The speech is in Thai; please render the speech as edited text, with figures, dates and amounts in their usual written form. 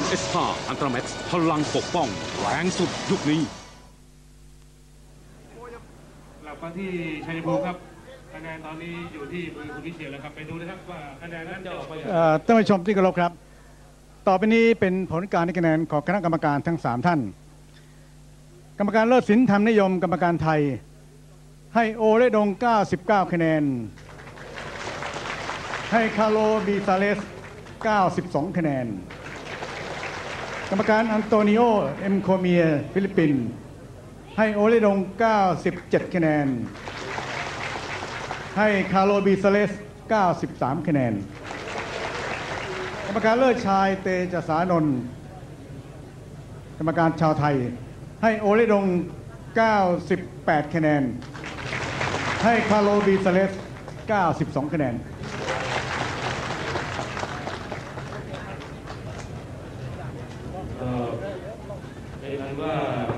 NS5 อันตราแม็กซ์พลังปกป้องแรงสุดยุคนี้กลับมาที่ชัยภูมิครับคะแนนตอนนี้อยู่ที่มือคุณวิเชียรแล้วครับไปดูนะครับว่าคะแนนนั้นจะออกมาอย่างไรท่านผู้ชมที่เคารพครับต่อไปนี้เป็นผลการให้คะแนนของคณะกรรมการทั้ง3ท่านกรรมการเลิศศิลป์ธรรมนิยมกรรมการไทยให้โอเลดง99คะแนนให้คาโลบิซาเลส92คะแนนกรรมการอันโตนิโอเอ็มโคเมียฟิลิปปินส์ให้โอเลดง97คะแนนให้คาโลบิซาเลส93คะแนนกรรมการเลิศชายเตจสานนท์กรรมการชาวไทยให้โอเลดง98คะแนนให้คาโลบิซาเลส92คะแนนเป็นอันว่า